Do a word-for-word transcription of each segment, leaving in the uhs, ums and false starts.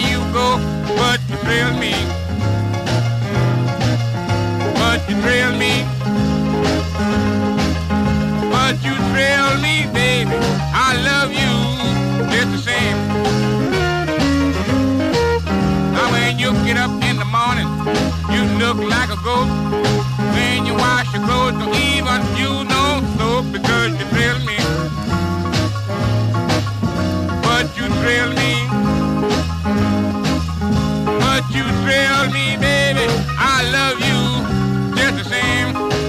you go, but you thrill me. But you thrill me. But you thrill me, baby. I love you just the same. Now when you get up in the morning, you look like a ghost. When you wash your clothes, don't even you know soap because you thrill me. But you thrill me. But you thrill me, baby. I love you just the same.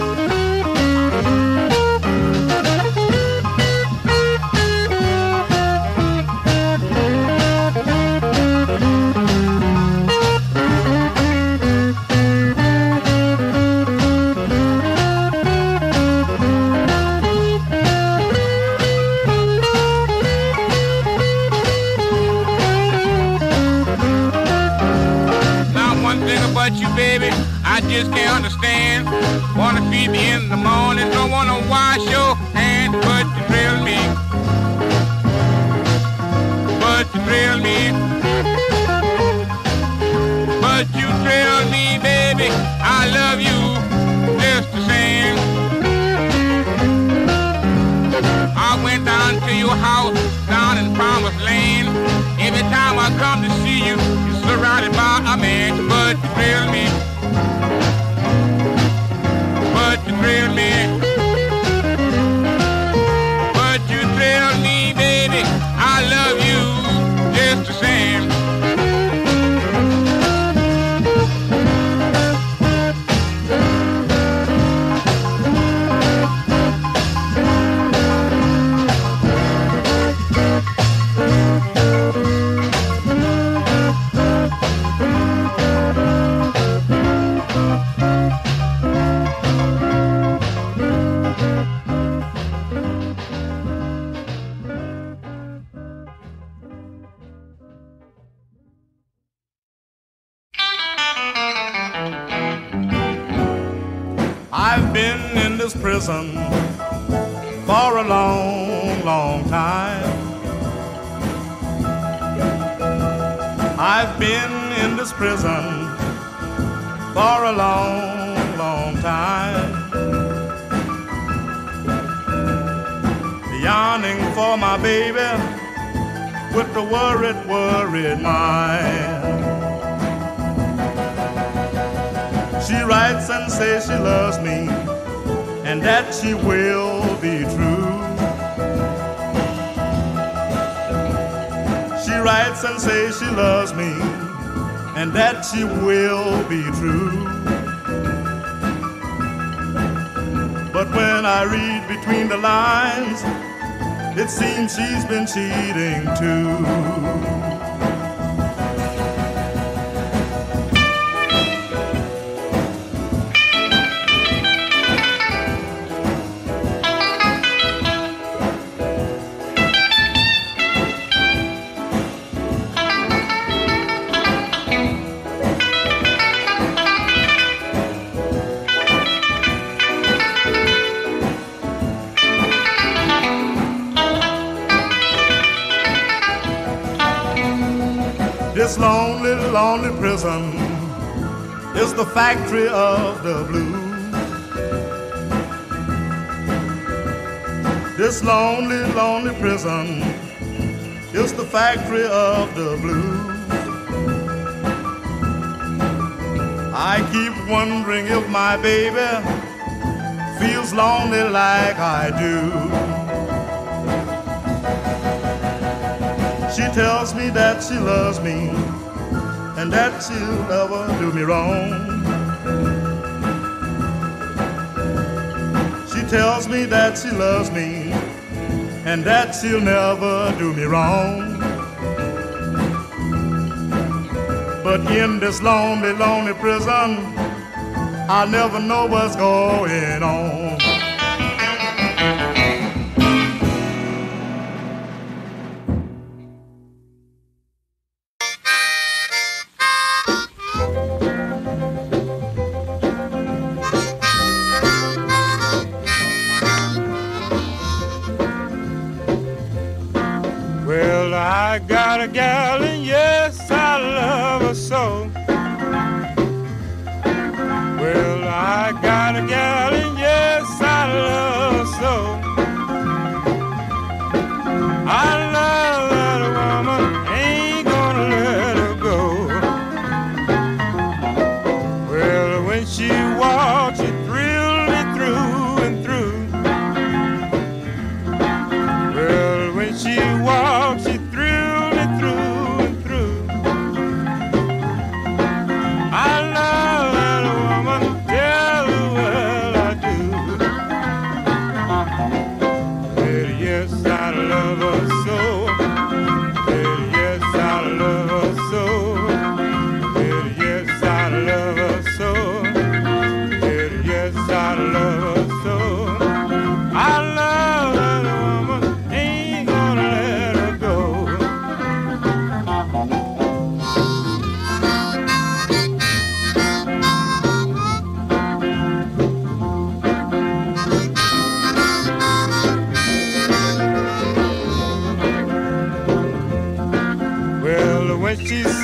But you, baby, I just can't understand. Wanna feed me in the morning, don't wanna wash your hands, but you thrill me. But you thrill me. But you thrill me, baby. I love you just the same. I went down to your house down in Promised Lane. Every time I come to see you, you're surrounded by a man, but you thrill me. But you thrill me. But you thrill me, baby. I love you just the same. I've been in this prison for a long, long time. I've been in this prison for a long, long time. Yearning for my baby with the worried, worried mind. She writes and says she loves me, and that she will be true. She writes and says she loves me, and that she will be true. But when I read between the lines, it seems she's been cheating too. This lonely, lonely prison is the factory of the blues. This lonely, lonely prison is the factory of the blues. I keep wondering if my baby feels lonely like I do. She tells me that she loves me and that she'll never do me wrong. She tells me that she loves me and that she'll never do me wrong. But in this lonely, lonely prison, I'll never know what's going on. Well, I got a gal, and yes, I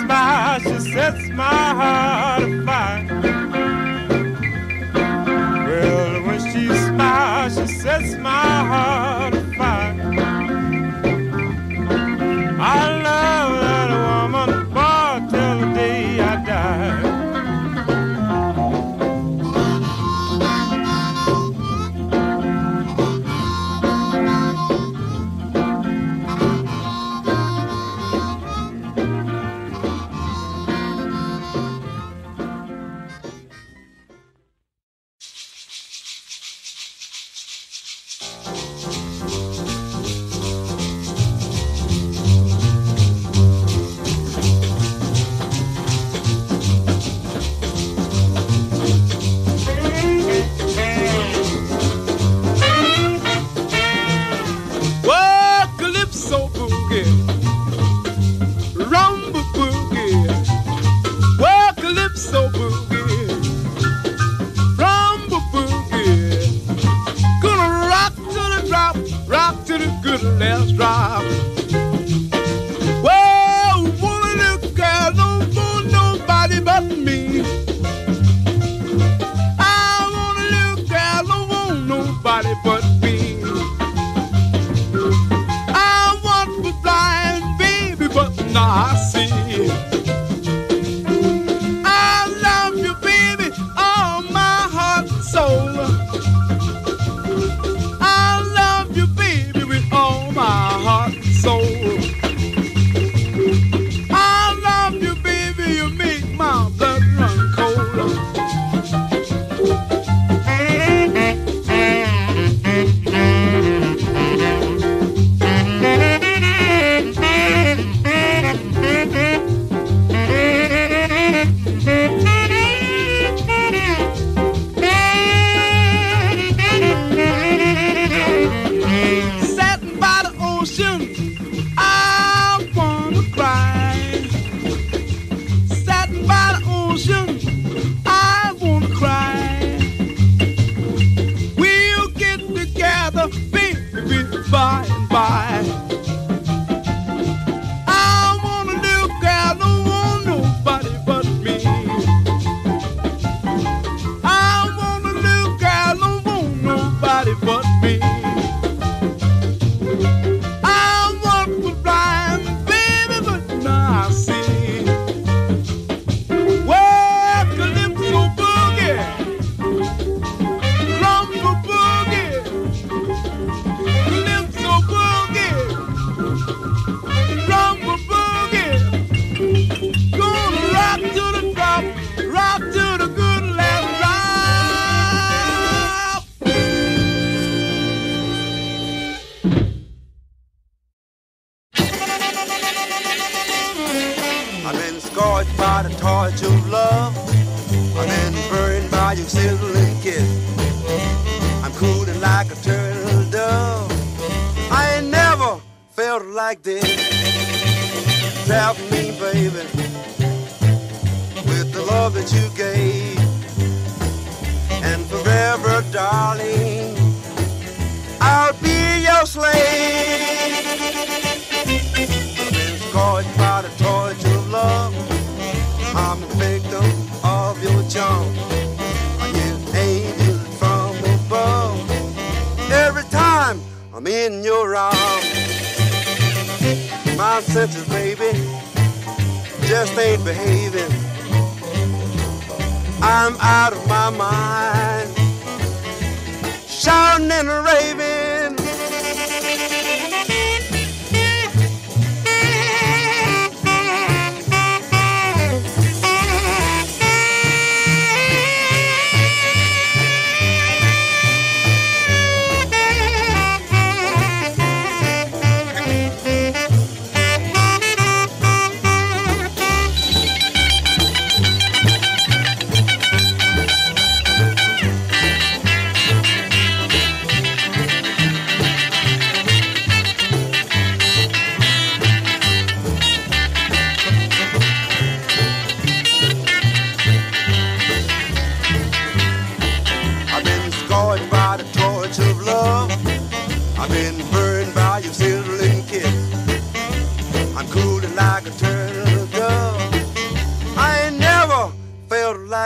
smiles, she sets my heart afire. Well, when she smiles, she sets my heart afire. I love that woman, boy, till the day I die.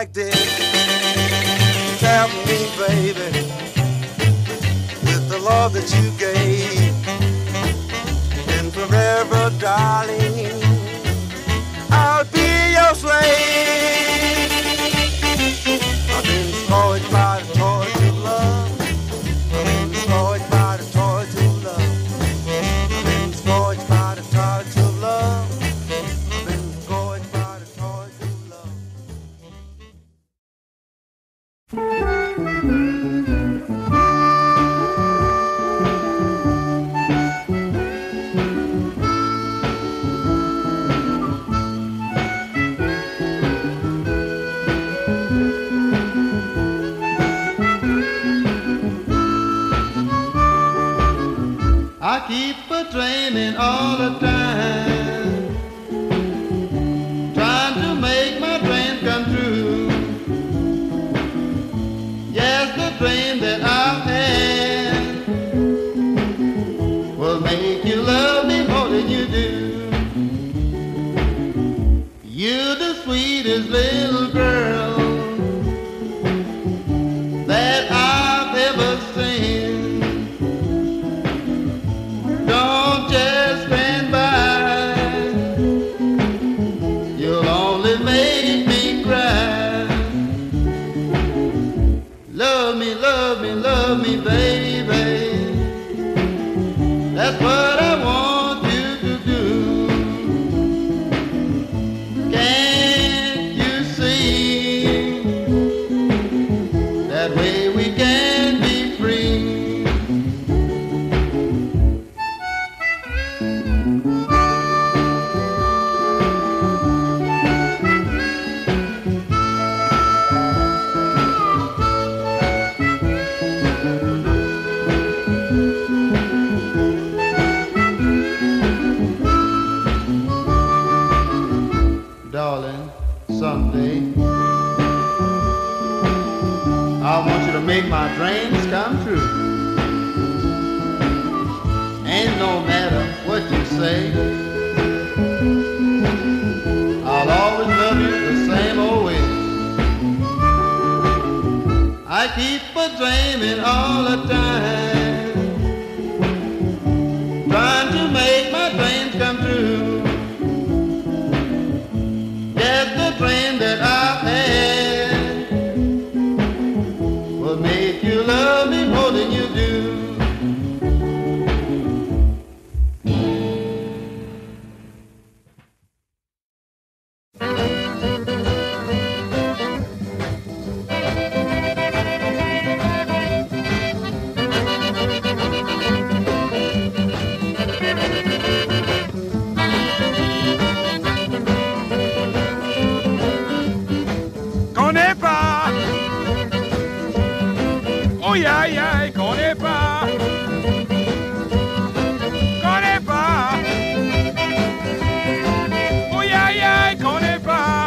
like this. Tell me, baby, with the love that you gave, and forever, darling, I'll be your slave. I've been scorched by the torch of love. I've been scorched by the torch of love. I've been scorched by the torch of love. I've been scorched by the torch of love. I keep a dreaming all the time, trying to make my dreams come true. Yes, the dream that I've had will make you love me more than you do. You're the sweetest little girl that I've ever seen. Don't just stand by, you'll only make me cry. Love me, love me, love me, baby. That's what I want you to do. Can't you see? That way we can be free. Darling, someday I want you to make my dreams come true. And no matter what you say, I'll always love you the same old way. I keep a dreaming all the time, trying to make my dreams come true. Yes, the dream that I've had will make you love me more than you do. Connais pas, oh yeah yeah, connais pas, connais pas, oh yeah yeah, connais pas.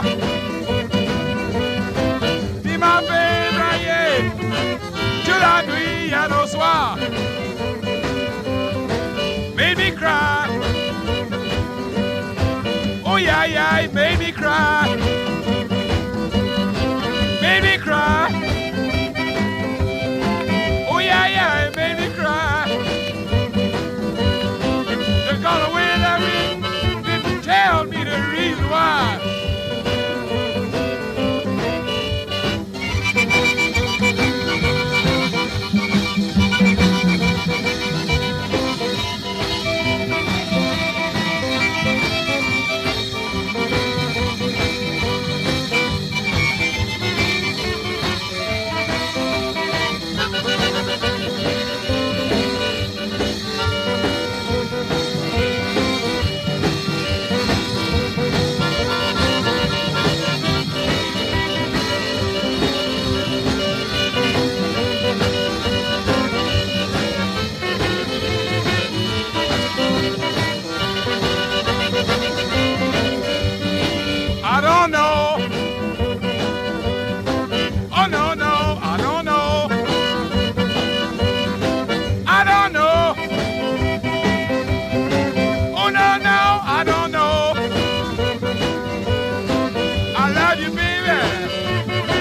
Tu m'as fait brailler, de la nuit à nos soirs, made me cry, oh yeah yeah, made me cry. Made me cry. Oh yeah, yeah, it made me cry. They're gonna win that ring. Didn't tell me the reason why. I don't know. Oh no, no, I don't know. I don't know. Oh no, no, I don't know. I love you, baby.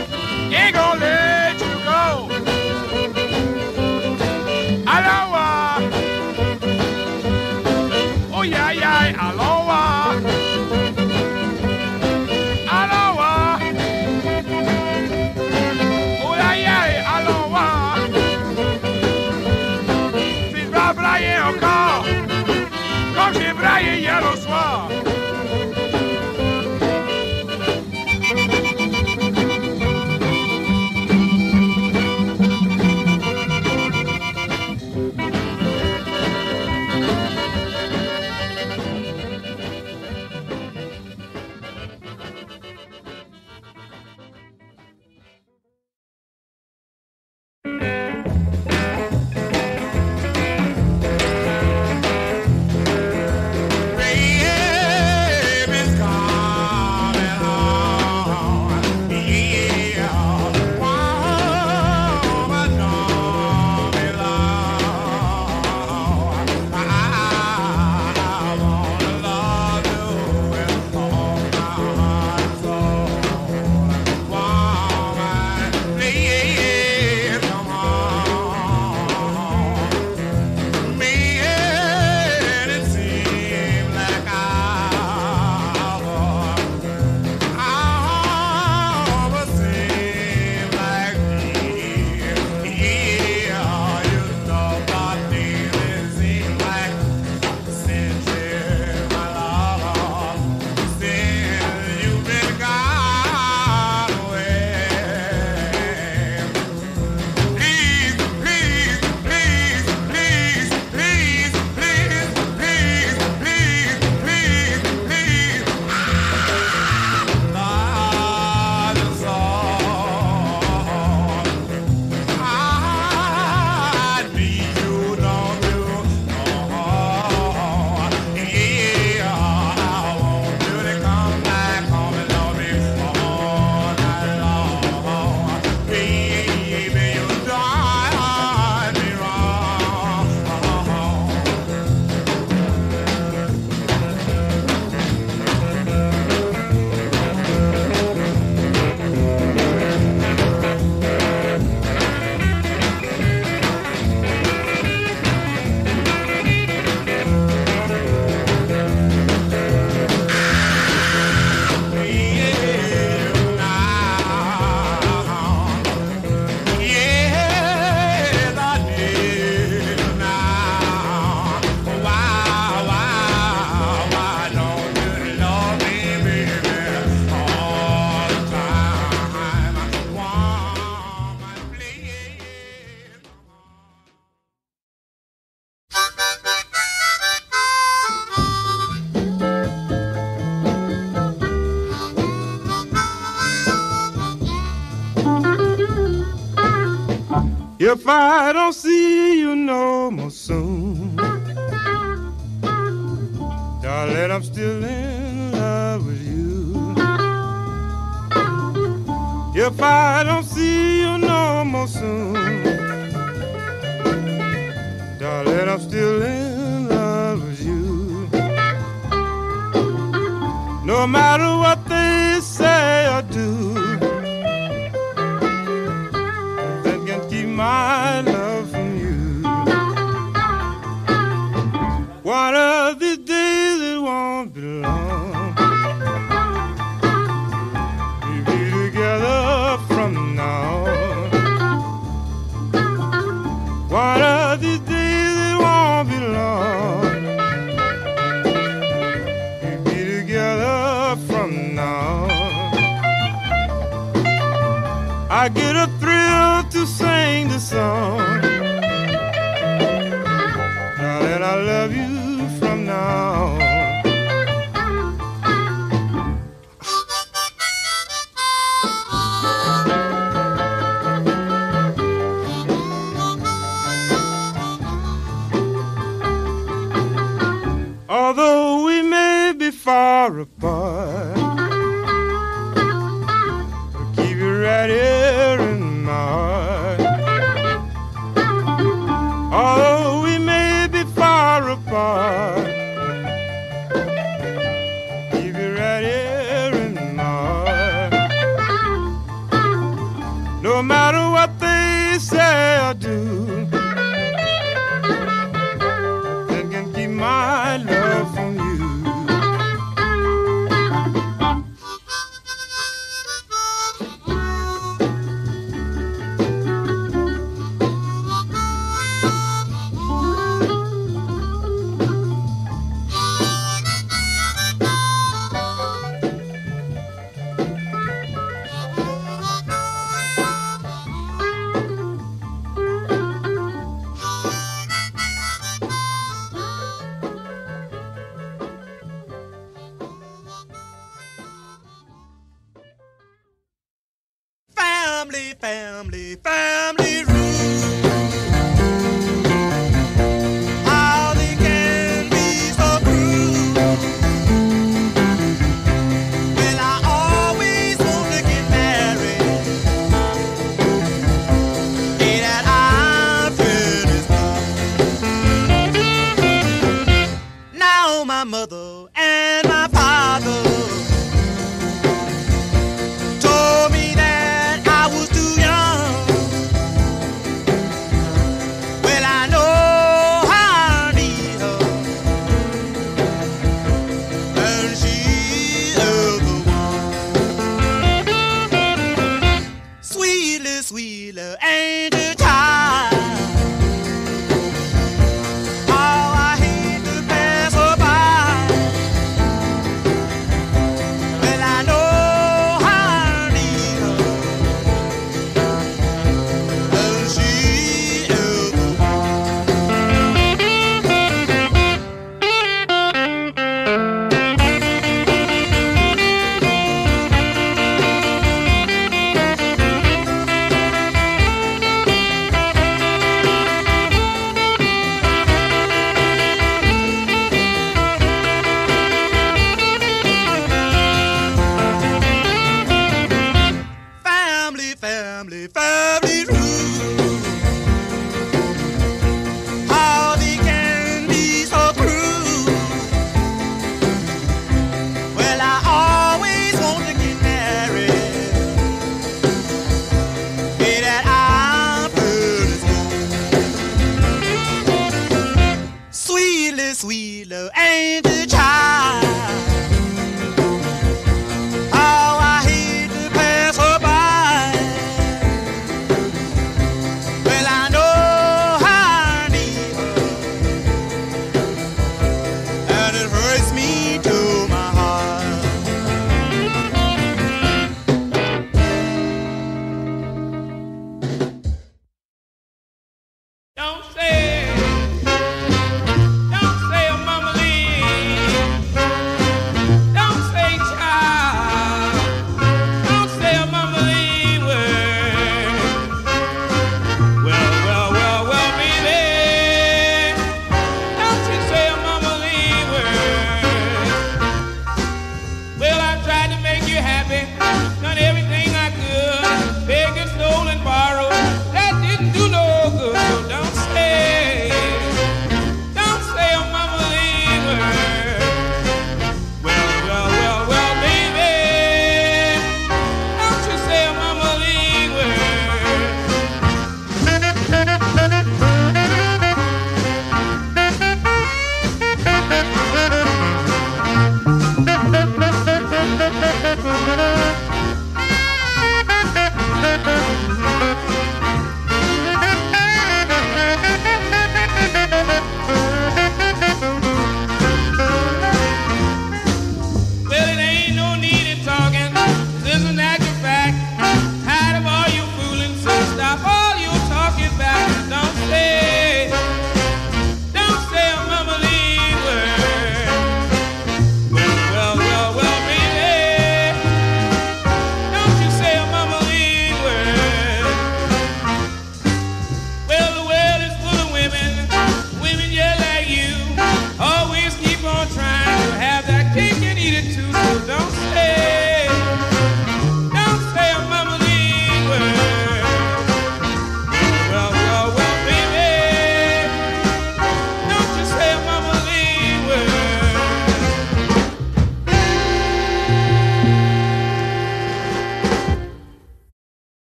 If I don't see you no more soon, darling, I'm still in love with you. If I don't see you no more soon, darling, I'm still in love with you. No matter what they say or do, that can keep my love from you. One of these days it won't be long, we'll be together from now on. One of these days it won't be long, we'll be together from now on. I get a thrill to sing the song, darling, I love you from now on. Although we may be far apart, I'll keep you right here in my heart. Although we may be far apart, keep you right here in my heart. No matter what they say or do, that can keep my love from you. Family, family, family room. How they can be so cruel. Well, I always want to get married. Hey, that I'm pretty smooth. Now my mother and my father told me that I was too young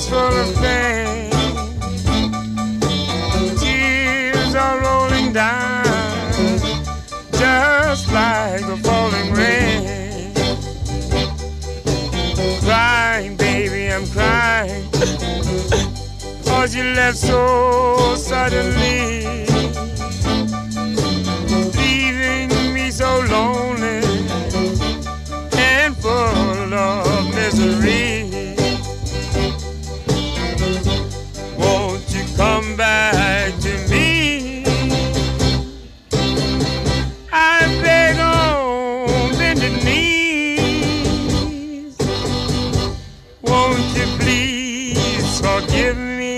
eyes full of pain. Tears are rolling down, just like the falling rain. Crying, baby, I'm crying, 'cause you left so suddenly, leaving me so lonely and full of misery. Won't you come back to me? I beg on bended knees. Won't you please forgive me?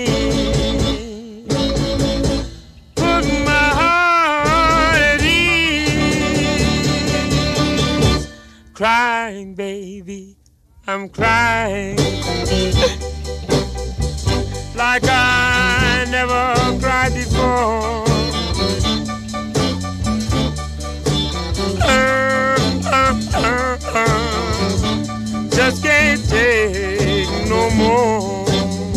Put my heart at ease. Crying, baby, I'm crying like I never cried before. Uh, uh, uh, uh, just can't take no more.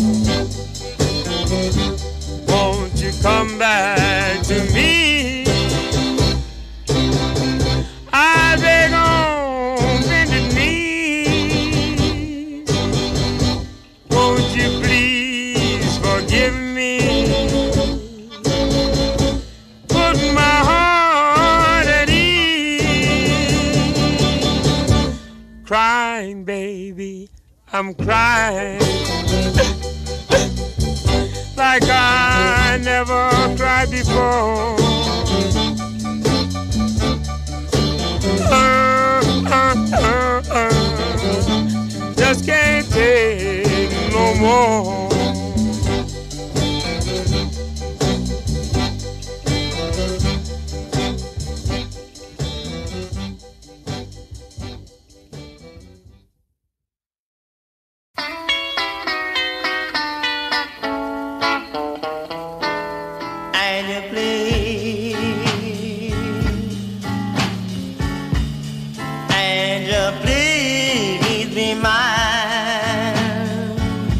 Won't you come back to me? I beg on bended knees. Won't you please forgive me? Put my heart at ease. Crying, baby, I'm crying like I never cried before. Uh, uh, uh, uh, just can't take no more. And you please, and you please be mine.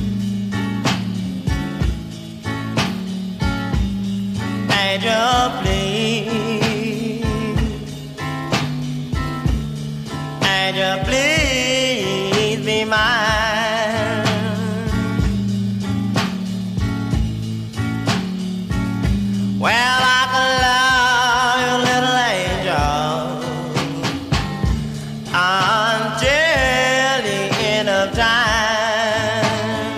And you please, and you please be mine. Well, I can love you, little angel, until the end of time.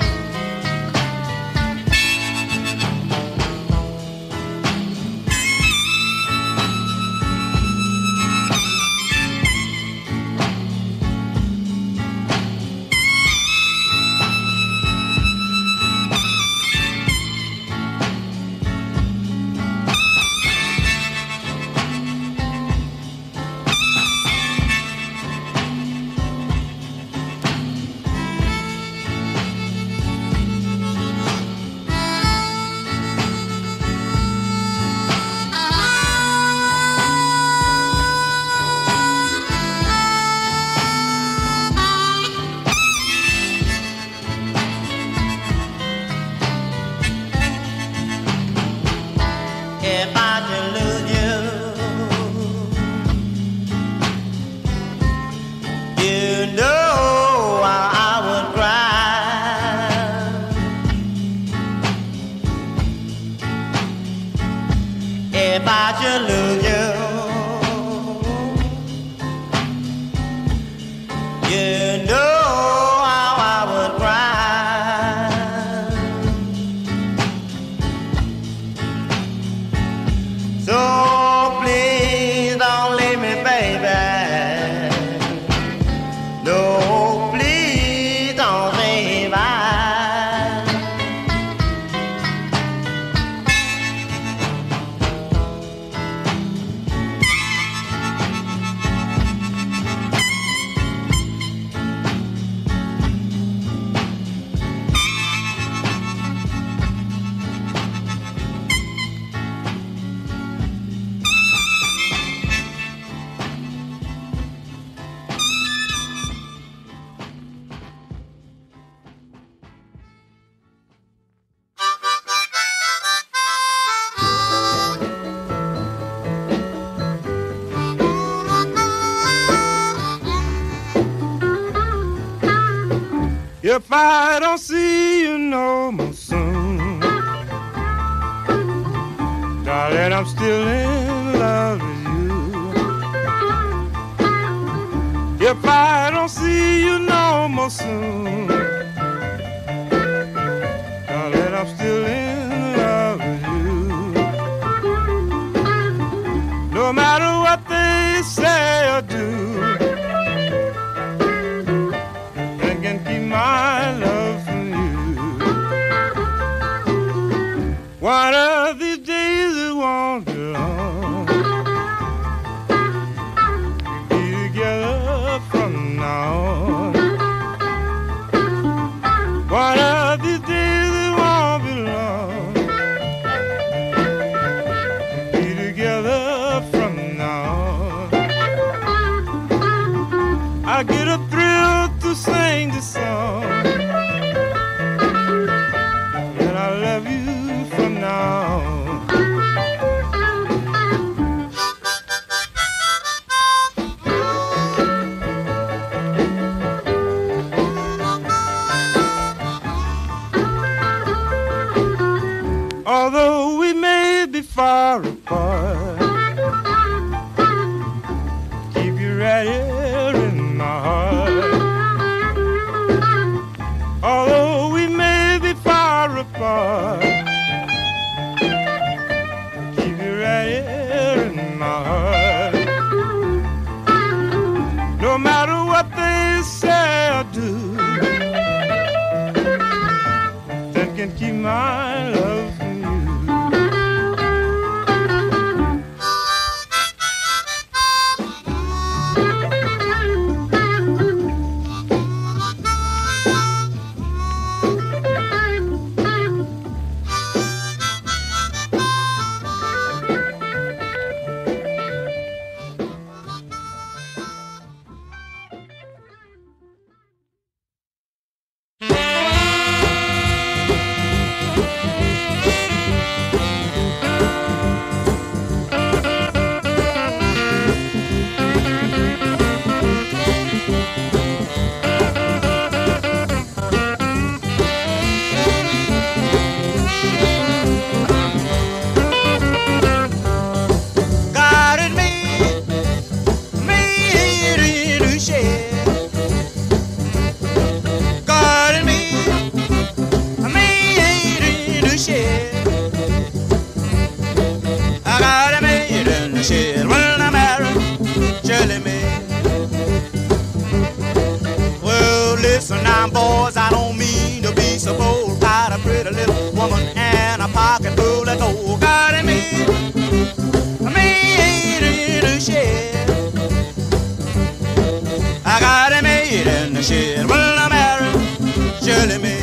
If I should lose you, you know how I would cry. If I should lose you, you know how I would cry. So please don't leave me, baby. No, please don't say bye. If I don't see you no more soon, darling, I'm still in love with you. If I don't see you no more soon, darling, I'm still in love with you. No matter what they say or do, I can keep my love from you. One of these days it won't be long. We'll be together from now on. One of these days it won't be long. We'll be together from now on. I get a thrill to sing this song, and I love you from now on. Although we may be far apart, keep you right here in my heart. Although we may be far apart, keep you right here in my heart. No matter what they say or do, that can keep my love from you. Listen now, boys, I don't mean to be so bold. Got a pretty little woman and a pocket full of gold. Got it me, made in the shed. I got it made in the shed. Well, I'm married, Shirley me.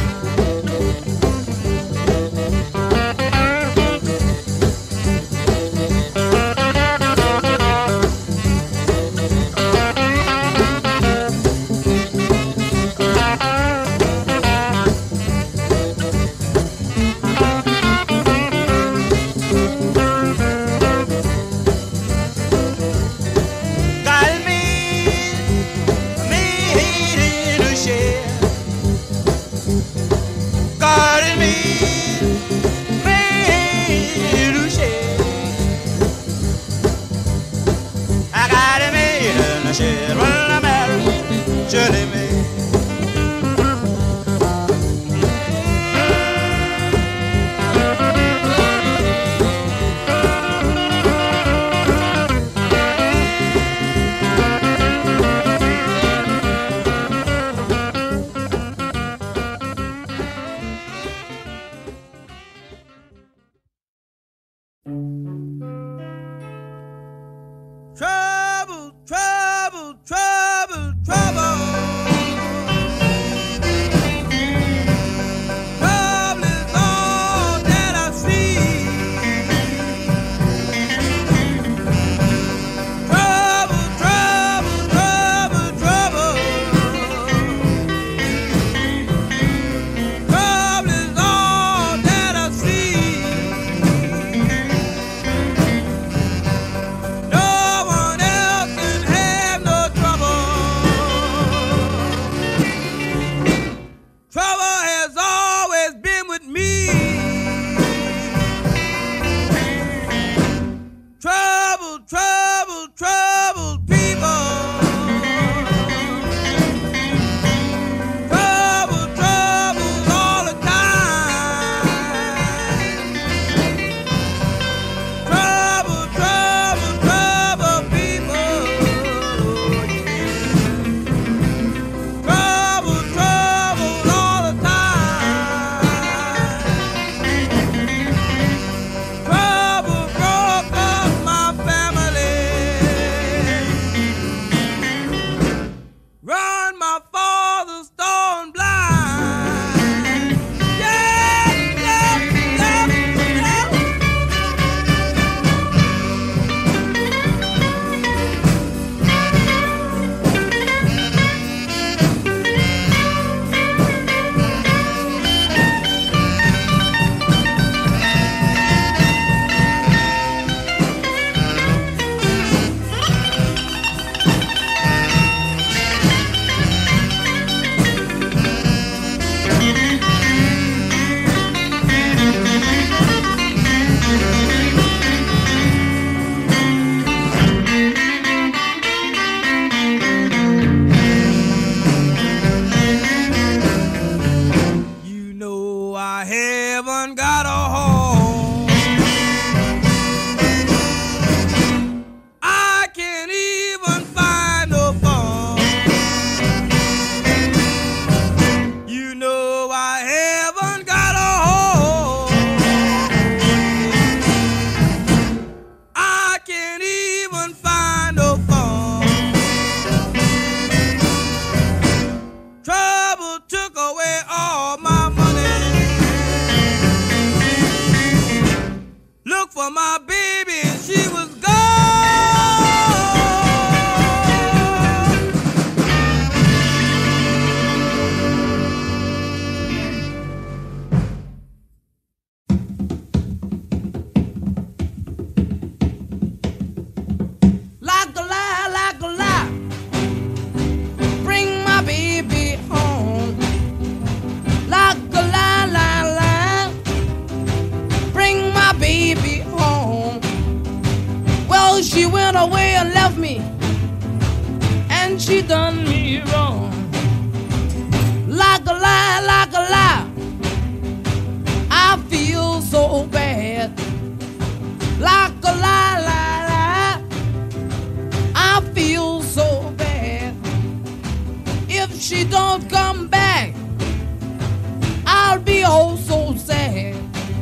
I haven't got a home. I can't even find a phone. You know I haven't got a home. I can't even find a phone. Trouble took away all my money. Look for my baby and she was gone. Like a lie, like a lie. Bring my baby home. Like a lie, lie, lie. Bring my baby home. Well, she went away and left me, and she done me wrong. Like a lie, like a lie. I feel so bad. Like a lie, lie, lie. I feel so bad. If she don't come back, I'll be oh so sad.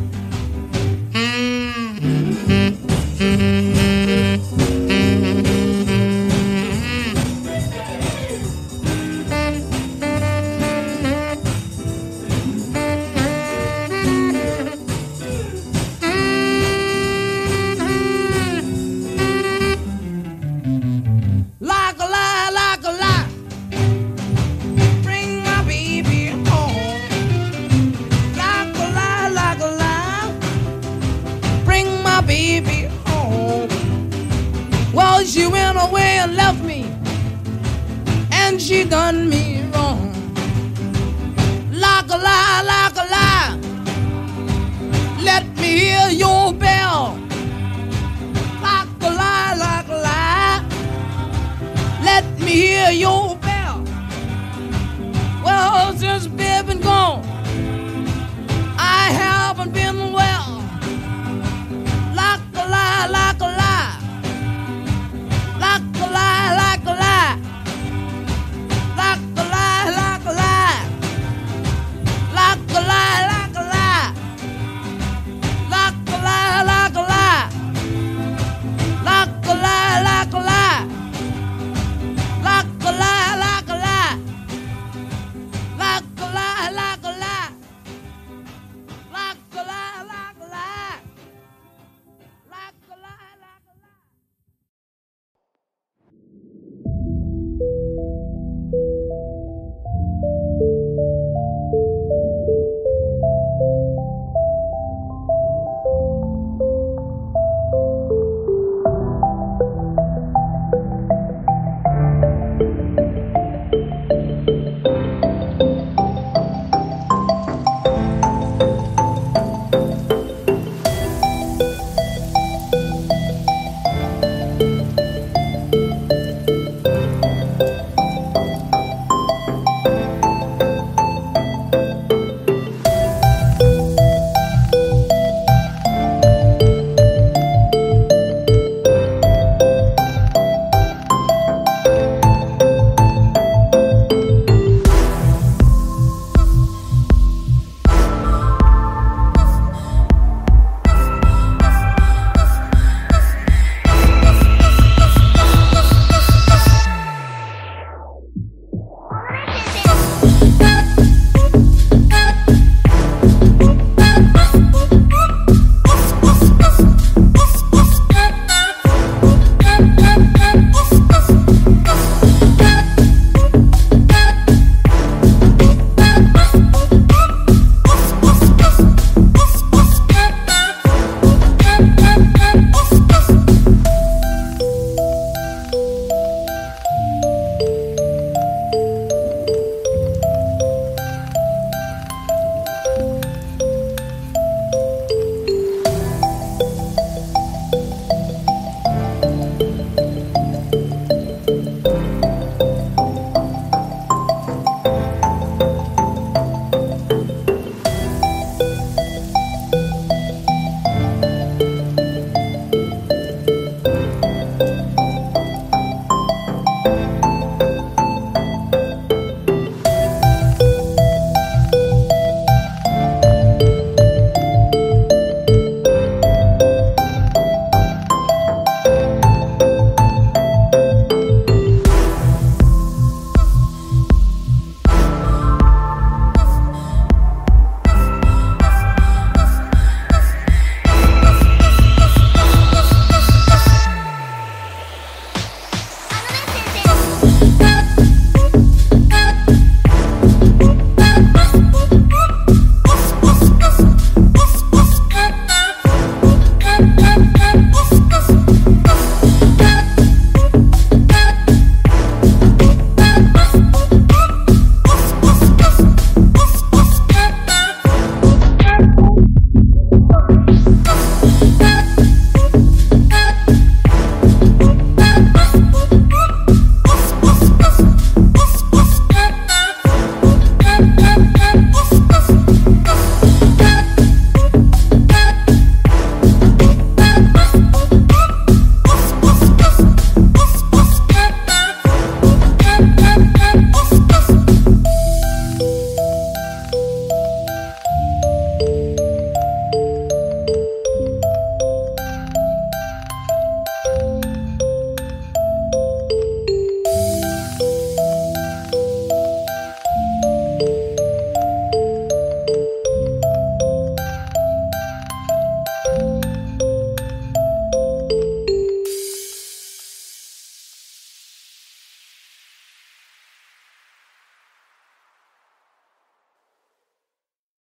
Like a lie, like a lie. Bring my baby home. Like a lie, like a lie. Bring my baby home. Well, she went away and left me, and she done me wrong. Like a lie, like a